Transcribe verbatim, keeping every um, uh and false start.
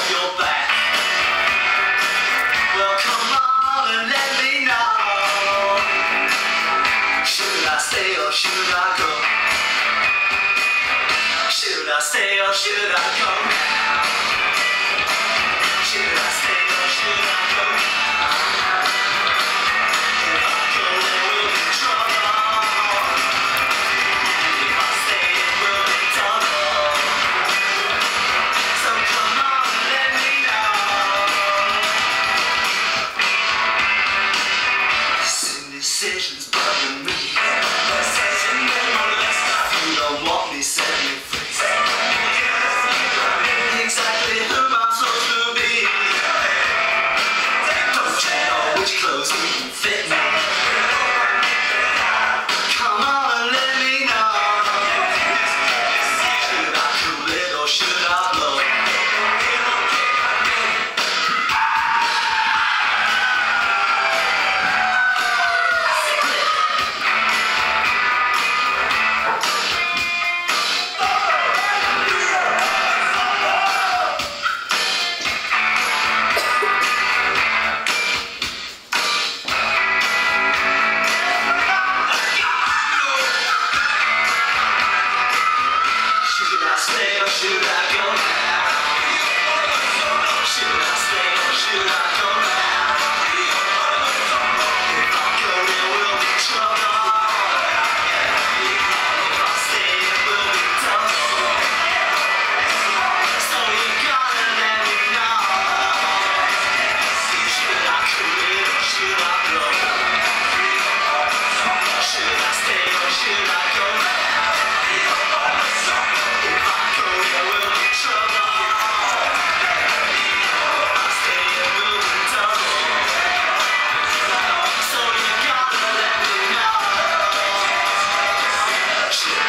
off your back. Well, come on and let me know. Should I stay or should I go? Should I stay or should I go now? Should I stay or should I go now? If I go, there will be trouble. If I stay, it will be double. So come on and let me know. Some decisions bugging me. You don't want me, set me free. Exactly who I'm supposed to be. Don't you know which clothes even fit me? Come on and let me know. Should I cool it or should I blow? Should I stay or should I go now? Should I stay or should I go now? If I go, there will be trouble. If I stay, it will be double. So you gotta let me know. Should I cool it or should I blow? Should I stay or should I go now? Shit.